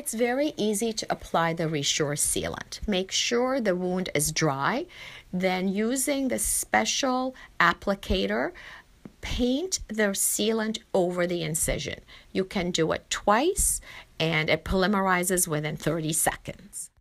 it's very easy to apply the ReSure sealant. Make sure the wound is dry. Then using the special applicator, paint the sealant over the incision. You can do it twice and it polymerizes within 30 seconds.